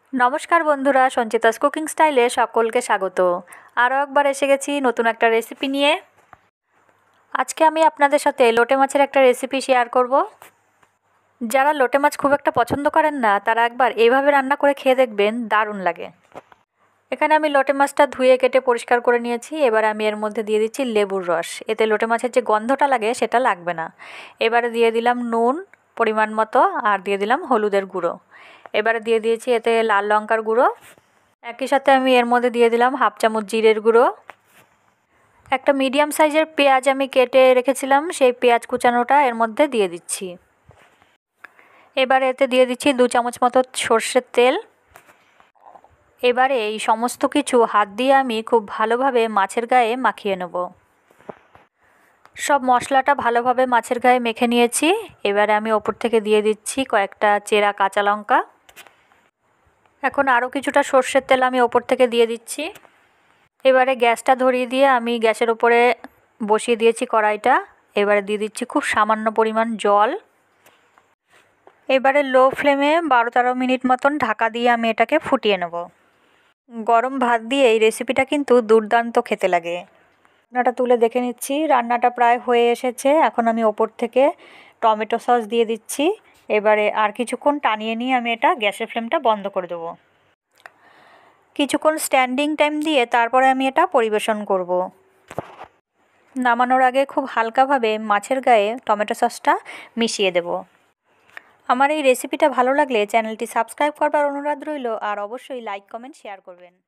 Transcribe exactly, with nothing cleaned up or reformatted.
নমস্কার বন্ধুরা, সঞ্চিতাস কুকিং স্টাইলে সকলকে স্বাগত। আরও একবার এসে গেছি নতুন একটা রেসিপি নিয়ে। আজকে আমি আপনাদের সাথে লোটে মাছের একটা রেসিপি শেয়ার করব। যারা লোটে মাছ খুব একটা পছন্দ করেন না তারা একবার এইভাবে রান্না করে খেয়ে দেখবেন, দারুণ লাগে। এখানে আমি লোটে মাছটা ধুয়ে কেটে পরিষ্কার করে নিয়েছি। এবার আমি এর মধ্যে দিয়ে দিচ্ছি লেবুর রস, এতে লোটে মাছের যে গন্ধটা লাগে সেটা লাগবে না। এবারে দিয়ে দিলাম নুন পরিমাণ মতো, আর দিয়ে দিলাম হলুদের গুঁড়ো। এবারে দিয়ে দিয়েছি এতে লাল লঙ্কার গুঁড়ো। একই সাথে আমি এর মধ্যে দিয়ে দিলাম হাফ চামচ জিরের গুঁড়ো। একটা মিডিয়াম সাইজের পেঁয়াজ আমি কেটে রেখেছিলাম, সেই পেঁয়াজ কুচানোটা এর মধ্যে দিয়ে দিচ্ছি। এবারে এতে দিয়ে দিচ্ছি দু চামচ মতো সর্ষের তেল। এবারে এই সমস্ত কিছু হাত দিয়ে আমি খুব ভালোভাবে মাছের গায়ে মাখিয়ে নেব। সব মশলাটা ভালোভাবে মাছের গায়ে মেখে নিয়েছি। এবারে আমি ওপর থেকে দিয়ে দিচ্ছি কয়েকটা চেরা কাঁচা লঙ্কা। এখন আরও কিছুটা সর্ষের তেল আমি ওপর থেকে দিয়ে দিচ্ছি। এবারে গ্যাসটা ধরিয়ে দিয়ে আমি গ্যাসের ওপরে বসিয়ে দিয়েছি কড়াইটা। এবারে দিয়ে দিচ্ছি খুব সামান্য পরিমাণ জল। এবারে লো ফ্লেমে বারো তেরো মিনিট মতন ঢাকা দিয়ে আমি এটাকে ফুটিয়ে নেব। গরম ভাত দিয়ে এই রেসিপিটা কিন্তু দুর্দান্ত খেতে লাগে। রান্নাটা তুলে দেখে নিচ্ছি, রান্নাটা প্রায় হয়ে এসেছে। এখন আমি ওপর থেকে টমেটো সস দিয়ে দিচ্ছি। এবারে আর কিছুক্ষণ টানিয়ে নিয়ে আমি এটা গ্যাসের ফ্লেমটা বন্ধ করে দেবো। কিছুক্ষণ স্ট্যান্ডিং টাইম দিয়ে তারপরে আমি এটা পরিবেশন করব। নামানোর আগে খুব হালকাভাবে মাছের গায়ে টমেটো সসটা মিশিয়ে দেব। আমার এই রেসিপিটা ভালো লাগলে চ্যানেলটি সাবস্ক্রাইব করবার অনুরোধ রইল, আর অবশ্যই লাইক কমেন্ট শেয়ার করবেন।